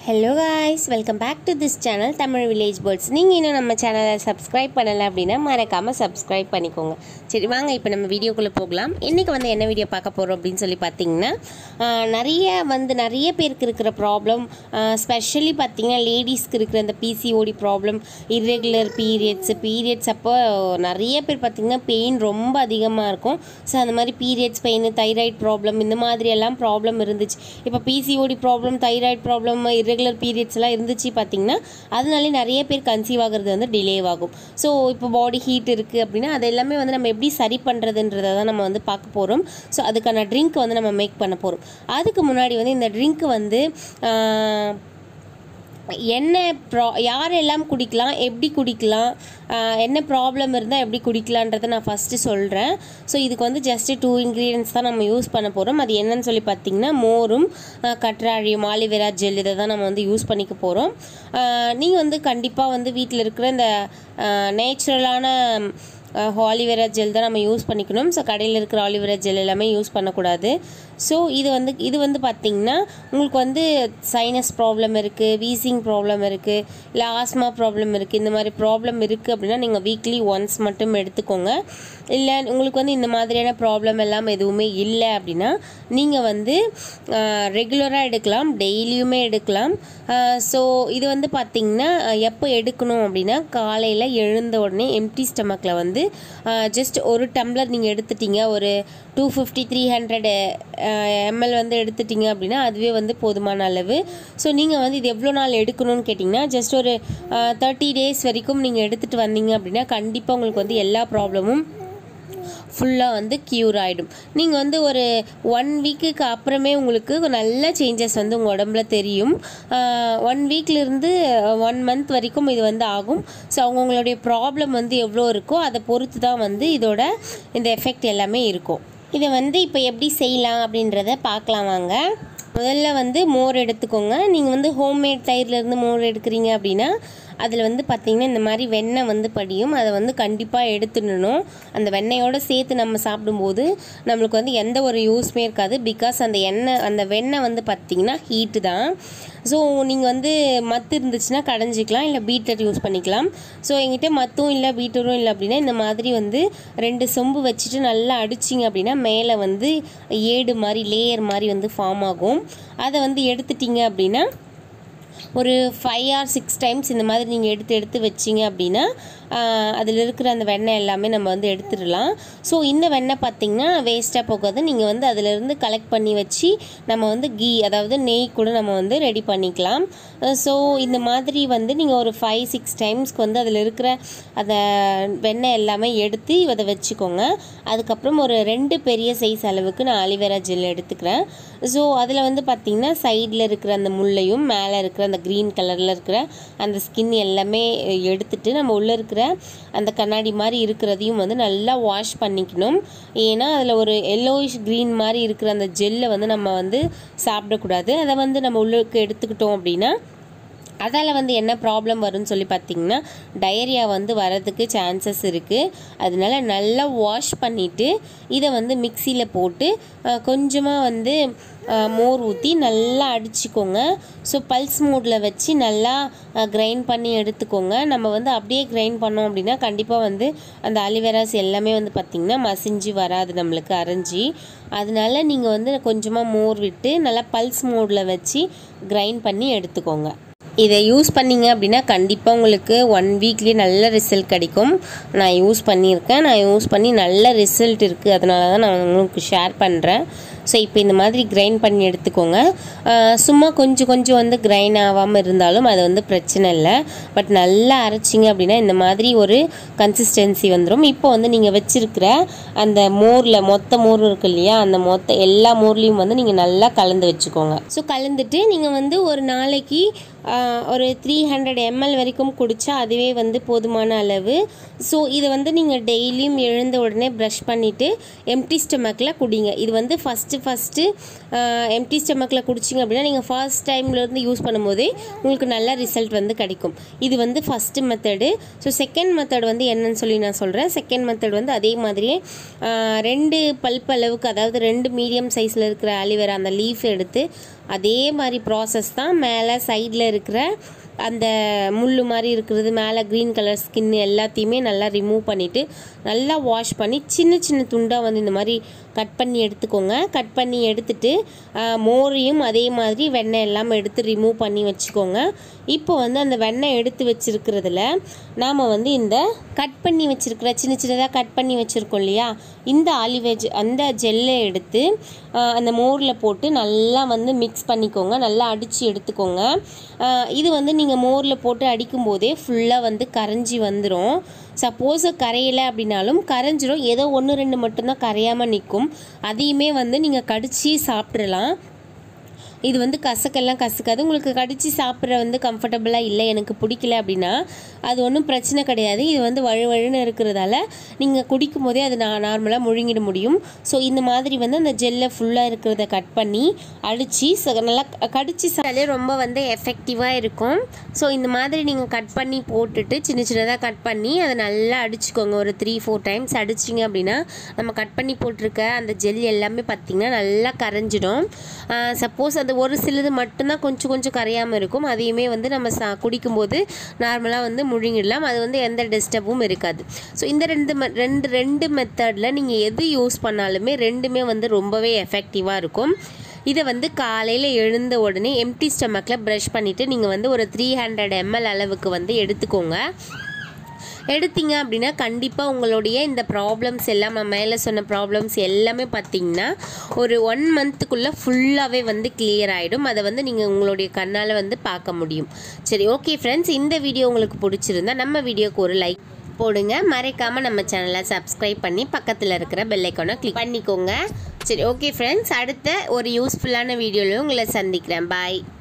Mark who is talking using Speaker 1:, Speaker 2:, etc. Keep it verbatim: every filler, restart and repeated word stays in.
Speaker 1: Hello guys, welcome back to this channel Tamil Village Birds. நீங்கள் இன்னும் நம்ம சேனலை சப்ஸ்கிரைப் பண்ணலை அப்படின்னா மறக்காமல் சப்ஸ்கிரைப் பண்ணிக்கோங்க. சரி வாங்க இப்போ நம்ம வீடியோக்குள்ளே போகலாம். இன்றைக்கி வந்து என்ன வீடியோ பார்க்க போகிறோம் அப்படின்னு சொல்லி பார்த்தீங்கன்னா நிறைய வந்து நிறைய பேருக்கு இருக்கிற ப்ராப்ளம், ஸ்பெஷலி பார்த்தீங்கன்னா லேடிஸ்க்கு இருக்கிற அந்த PCOD problem, irregular periods periods அப்போ நிறைய பேர் பார்த்திங்கன்னா பெயின் ரொம்ப அதிகமாக இருக்கும். ஸோ அந்த மாதிரி பீரியட்ஸ் பெயின், தைராய்டு ப்ராப்ளம், இந்த மாதிரி எல்லாம் ப்ராப்ளம் இருந்துச்சு. இப்போ PCOD problem, thyroid problem, irregular பீரியட்ஸ்லாம் இருந்துச்சு பார்த்திங்கன்னா அதனாலே நிறைய பேர் கன்சீவ் ஆகிறது வந்து டிலே ஆகும். ஸோ இப்போ பாடி ஹீட் இருக்குது அப்படின்னா அது எல்லாமே வந்து நம்ம எப்படி சரி பண்ணுறதுன்றதை தான் நம்ம வந்து பார்க்க போகிறோம். ஸோ அதுக்கான ட்ரிங்க் வந்து நம்ம மேக் பண்ண போகிறோம். அதுக்கு முன்னாடி வந்து இந்த ட்ரிங்க் வந்து என்ன ப்ரா யாரெல்லாம் குடிக்கலாம், எப்படி குடிக்கலாம், என்ன ப்ராப்ளம் இருந்தால் எப்படி குடிக்கலான்றதை நான் ஃபஸ்ட்டு சொல்கிறேன். ஸோ இதுக்கு வந்து ஜஸ்ட்டு டூ இன்க்ரீடியன்ட்ஸ் தான் நம்ம யூஸ் பண்ண போகிறோம். அது என்னன்னு சொல்லி பார்த்திங்கன்னா மோரும் கற்றாழையும் ஆலிவேரா ஜெல், இதை தான் நம்ம வந்து யூஸ் பண்ணிக்க போகிறோம். நீங்கள் வந்து கண்டிப்பாக வந்து வீட்டில் இருக்கிற இந்த நேச்சுரலான ஆலிவேரா ஜெல் தான் நம்ம யூஸ் பண்ணிக்கணும். ஸோ கடையில் இருக்கிற ஆலிவேரா ஜெல் எல்லாமே யூஸ் பண்ணக்கூடாது. ஸோ இது வந்து இது வந்து பார்த்திங்கன்னா உங்களுக்கு வந்து சைனஸ் ப்ராப்ளம் இருக்குது, வீசிங் ப்ராப்ளம் இருக்குது, இல்லை ஆஸ்மா ப்ராப்ளம் இருக்குது, இந்த மாதிரி ப்ராப்ளம் இருக்குது அப்படின்னா நீங்கள் வீக்லி ஒன்ஸ் மட்டும் எடுத்துக்கோங்க. இல்லை உங்களுக்கு வந்து இந்த மாதிரியான ப்ராப்ளம் எல்லாம் எதுவுமே இல்லை அப்படின்னா நீங்கள் வந்து ரெகுலராக எடுக்கலாம், டெய்லியுமே எடுக்கலாம். ஸோ இது வந்து பார்த்திங்கன்னா எப்போ எடுக்கணும் அப்படின்னா காலையில் எழுந்த உடனே எம்டி ஸ்டமக்கில் வந்து ஜஸ்ட் ஒரு டம்ளர் நீங்கள் எடுத்துட்டீங்க, ஒரு two fifty three hundred ml வந்து எடுத்துட்டிங்க அப்படின்னா அதுவே வந்து போதுமான அளவு. ஸோ நீங்கள் வந்து இது எவ்வளோ நாள் எடுக்கணும்னு கேட்டிங்கன்னா ஜஸ்ட் ஒரு தேர்ட்டி டேஸ் வரைக்கும் நீங்கள் எடுத்துகிட்டு வந்தீங்க அப்படின்னா கண்டிப்பாக உங்களுக்கு வந்து எல்லா ப்ராப்ளமும் ஃபுல்லாக வந்து க்யூர் ஆகிடும். நீங்கள் வந்து ஒரு ஒன் வீக்குக்கு அப்புறமே உங்களுக்கு நல்ல சேஞ்சஸ் வந்து உங்கள் உடம்புல தெரியும். ஒன் வீக்லேருந்து ஒன் மந்த் வரைக்கும் இது வந்து ஆகும். ஸோ அவங்கவுங்களுடைய ப்ராப்ளம் வந்து எவ்வளோ இருக்கோ அதை பொறுத்து தான் வந்து இதோட இந்த எஃபெக்ட் எல்லாமே இருக்கும். இதை வந்து இப்போ எப்படி செய்யலாம் அப்படின்றத பார்க்கலாம் வாங்க. முதல்ல வந்து மோர் எடுத்துக்கோங்க. நீங்கள் வந்து ஹோம்மேட் தயிர்லேருந்து மோர் எடுக்கிறீங்க அப்படின்னா அதில் வந்து பார்த்திங்கன்னா இந்த மாதிரி வெண்ணெய் வந்து படியும். அதை வந்து கண்டிப்பாக எடுத்துடணும். அந்த வெண்ணெயோடு சேர்த்து நம்ம சாப்பிடும்போது நம்மளுக்கு வந்து எந்த ஒரு யூஸ்மே இருக்காது. பிகாஸ் அந்த எண்ணெய் அந்த வெண்ணெய் வந்து பார்த்திங்கன்னா ஹீட்டு தான். ஸோ நீங்கள் வந்து மத்து இருந்துச்சுன்னா கடைஞ்சிக்கலாம், இல்லை பீட்டர் யூஸ் பண்ணிக்கலாம். ஸோ எங்கிட்ட மத்தும் இல்லை பீட்டரும் இல்லை அப்படின்னா இந்த மாதிரி வந்து ரெண்டு சொம்பு வச்சுட்டு நல்லா அடிச்சிங்க அப்படின்னா மேலே வந்து ஏடு மாதிரி லேயர் மாதிரி வந்து ஃபார்ம் ஆகும். அதை வந்து எடுத்துட்டிங்க அப்படின்னா ஒரு ஃபைவ் ஆர் சிக்ஸ் டைம்ஸ் இந்த மாதிரி நீங்கள் எடுத்து எடுத்து வச்சிங்க அப்படின்னா அதில் இருக்கிற அந்த வெண்ணெய் எல்லாமே நம்ம வந்து எடுத்துடலாம். ஸோ இந்த வெண்ணெய் பார்த்திங்கன்னா வேஸ்ட்டாக போகாது. நீங்கள் வந்து அதிலேருந்து கலெக்ட் பண்ணி வச்சு நம்ம வந்து கீ, அதாவது நெய் கூட நம்ம வந்து ரெடி பண்ணிக்கலாம். ஸோ இந்த மாதிரி வந்து நீங்கள் ஒரு ஃபைவ் சிக்ஸ் டைம்ஸ்க்கு வந்து அதில் இருக்கிற அந்த வெண்ணெய் எல்லாமே எடுத்து அதை வச்சுக்கோங்க. அதுக்கப்புறம் ஒரு ரெண்டு பெரிய சைஸ் அளவுக்கு நான் ஆலிவேரா ஜெல் எடுத்துக்கிறேன். ஸோ அதில் வந்து பார்த்திங்கன்னா சைடில் இருக்கிற அந்த முள்ளையும் மேலே இருக்கிற அந்த க்ரீன் கலரில் இருக்கிற அந்த ஸ்கின் எல்லாமே எடுத்துட்டு நம்ம உள்ளே இருக்கிற அந்த கண்ணாடி மாதிரி இருக்கிறதையும் வந்து நல்லா வாஷ் பண்ணிக்கணும். ஏன்னா அதில் ஒரு எல்லோயிஷ் க்ரீன் மாதிரி இருக்கிற அந்த ஜெல்லை வந்து நம்ம வந்து சாப்பிடக்கூடாது. அதை வந்து நம்ம உள்ளுக்கு எடுத்துக்கிட்டோம் அப்படின்னா அதால் வந்து என்ன ப்ராப்ளம் வரும்னு சொல்லி பார்த்திங்கன்னா டயரியா வந்து வரதுக்கு சான்சஸ் இருக்குது. அதனால நல்லா வாஷ் பண்ணிவிட்டு இதை வந்து மிக்சியில் போட்டு கொஞ்சமாக வந்து மோர் ஊற்றி நல்லா அடிச்சுக்கோங்க. ஸோ பல்ஸ் மோடில் வச்சு நல்லா கிரைண்ட் பண்ணி எடுத்துக்கோங்க. நம்ம வந்து அப்படியே கிரைண்ட் பண்ணோம் அப்படின்னா கண்டிப்பாக வந்து அந்த ஆலிவேராஸ் எல்லாமே வந்து பார்த்திங்கன்னா மசிஞ்சு வராது நம்மளுக்கு அரைஞ்சி. அதனால நீங்கள் வந்து கொஞ்சமாக மோர் விட்டு நல்லா பல்ஸ் மோடில் வச்சு கிரைண்ட் பண்ணி எடுத்துக்கோங்க. இதை யூஸ் பண்ணிங்க அப்படின்னா கண்டிப்பாக உங்களுக்கு ஒன் வீக்லேயே நல்ல ரிசல்ட் கிடைக்கும். நான் யூஸ் பண்ணியிருக்கேன், நான் யூஸ் பண்ணி நல்ல ரிசல்ட் இருக்குது. அதனால தான் நான் உங்களுக்கு ஷேர் பண்ணுறேன். ஸோ இப்போ இந்த மாதிரி கிரைண்ட் பண்ணி எடுத்துக்கோங்க. சும்மா கொஞ்சம் கொஞ்சம் வந்து கிரைண்ட் ஆகாமல் இருந்தாலும் அது வந்து பிரச்சனை இல்லை. பட் நல்லா அரைச்சிங்க அப்படின்னா இந்த மாதிரி ஒரு கன்சிஸ்டன்சி வந்துடும். இப்போ வந்து நீங்கள் வச்சுருக்கிற அந்த மோரில் மொத்த மோர் இருக்குது இல்லையா, அந்த மொத்த எல்லா மோர்லேயும் வந்து நீங்கள் நல்லா கலந்து வச்சுக்கோங்க. ஸோ கலந்துட்டு நீங்கள் வந்து ஒரு நாளைக்கு ஒரு த்ரீ ஹண்ட்ரட் எம்எல் வரைக்கும் குடித்தா அதுவே வந்து போதுமான அளவு. ஸோ இதை வந்து நீங்கள் டெய்லியும் எழுந்த உடனே ப்ரஷ் பண்ணிவிட்டு எம்டி ஸ்டமக்கில் குடிங்க. இது வந்து ஃபஸ்ட்டு ஃபஸ்ட்டு எம்டி ஸ்டமக்கில் குடிச்சிங்க அப்படின்னா நீங்கள் ஃபர்ஸ்ட் டைம்லேருந்து யூஸ் பண்ணும்போதே உங்களுக்கு நல்ல ரிசல்ட் வந்து கிடைக்கும். இது வந்து first method. So second method வந்து என்னன்னு சொல்லி நான் சொல்கிறேன். செகண்ட் மெத்தட் வந்து அதே மாதிரியே ரெண்டு பல்ப் அளவுக்கு, அதாவது ரெண்டு மீடியம் சைஸில் இருக்கிற ஆலிவேரா அந்த லீஃப் எடுத்து அதே மாதிரி ப்ராசஸ் தான் மேலே சைடில் இருக்கிற அந்த முள் மாதிரி இருக்கிறது, மேலே க்ரீன் கலர் ஸ்கின் எல்லாத்தையுமே நல்லா ரிமூவ் பண்ணிவிட்டு நல்லா வாஷ் பண்ணி சின்ன சின்ன துண்டாக வந்து இந்த மாதிரி கட் பண்ணி எடுத்துக்கோங்க. கட் பண்ணி எடுத்துட்டு மோரையும் அதே மாதிரி வெண்ணெய் எல்லாம் எடுத்து ரிமூவ் பண்ணி வச்சுக்கோங்க. இப்போ வந்து அந்த வெண்ணெய் எடுத்து வச்சுருக்கிறதுல நாம் வந்து இந்த கட் பண்ணி வச்சுருக்கிற சின்ன சின்னதாக கட் பண்ணி வச்சுருக்கோம் இல்லையா, இந்த ஆலிவேஜ் அந்த ஜெல்லை எடுத்து அந்த மோரில் போட்டு நல்லா வந்து மிக்ஸ் பண்ணிக்கோங்க, நல்லா அடித்து எடுத்துக்கோங்க. இது வந்து நீங்கள் மோரில் போட்டு அடிக்கும் போதே ஃபுல்லாக வந்து கரைஞ்சி வந்துடும். சப்போஸ் கரையலை அப்படின்னாலும் கரைஞ்சிரும், ஏதோ ஒன்று ரெண்டு மட்டும்தான் கரையாமல் நிற்கும். அதையுமே வந்து நீங்கள் கடிச்சு சாப்பிட்றலாம். இது வந்து கசக்கெல்லாம் கசக்காது. உங்களுக்கு கடித்து சாப்பிட்ற வந்து கம்ஃபர்டபுளாக இல்லை, எனக்கு பிடிக்கல அப்படின்னா அது ஒன்றும் பிரச்சனை கிடையாது. இது வந்து வழு வழுன்னு இருக்கிறதால நீங்கள் குடிக்கும் போதே அது நான் நார்மலாக முழுங்கிட முடியும். ஸோ இந்த மாதிரி வந்து அந்த ஜெல்லை ஃபுல்லாக இருக்கிறத கட் பண்ணி அடித்து நல்லா கடிச்சு சாப்பிட்டாலே ரொம்ப வந்து எஃபெக்டிவாக இருக்கும். ஸோ இந்த மாதிரி நீங்கள் கட் பண்ணி போட்டுட்டு சின்ன சின்னதாக கட் பண்ணி அதை நல்லா அடிச்சுக்கோங்க. ஒரு த்ரீ ஃபோர் டைம்ஸ் அடிச்சிங்க அப்படின்னா நம்ம கட் பண்ணி போட்டிருக்க அந்த ஜெல் எல்லாமே பார்த்திங்கன்னா நல்லா கரைஞ்சிடும். சப்போஸ் அது ஒரு சிலது மட்டும்தான் கொஞ்சம் கொஞ்சம் கரையாமல் இருக்கும், அதையுமே வந்து நம்ம சா குடிக்கும்போது நார்மலாக வந்து முழுங்கிடலாம். அது வந்து எந்த டிஸ்டர்பும் இருக்காது. ஸோ இந்த ரெண்டு ரெண்டு ரெண்டு மெத்தடில் நீங்கள் எது யூஸ் பண்ணாலுமே ரெண்டுமே வந்து ரொம்பவே எஃபெக்டிவாக இருக்கும். இதை வந்து காலையில் எழுந்த உடனே எம்டி ஸ்டமக்கில் ப்ரஷ் பண்ணிவிட்டு நீங்கள் வந்து ஒரு த்ரீ ஹண்ட்ரட் எம்எல் அளவுக்கு வந்து எடுத்துக்கோங்க. எடுத்தீங்க அப்படின்னா கண்டிப்பாக உங்களுடைய இந்த ப்ராப்ளம்ஸ் எல்லாம் நான் மேலே சொன்ன ப்ராப்ளம்ஸ் எல்லாமே பார்த்திங்கன்னா ஒரு ஒன் மந்த்துக்குள்ளே ஃபுல்லாகவே வந்து கிளியர் ஆகிடும். அதை வந்து நீங்கள் உங்களுடைய கண்ணால் வந்து பார்க்க முடியும். சரி, ஓகே ஃப்ரெண்ட்ஸ், இந்த வீடியோ உங்களுக்கு பிடிச்சிருந்தா நம்ம வீடியோக்கு ஒரு லைக் போடுங்க. மறக்காமல் நம்ம சேனலை சப்ஸ்கிரைப் பண்ணி பக்கத்தில் இருக்கிற பெல் ஐக்கானை கிளிக் பண்ணிக்கோங்க. சரி, ஓகே ஃப்ரெண்ட்ஸ், அடுத்த ஒரு யூஸ்ஃபுல்லான வீடியோவில் உங்களை சந்திக்கிறேன். பாய்.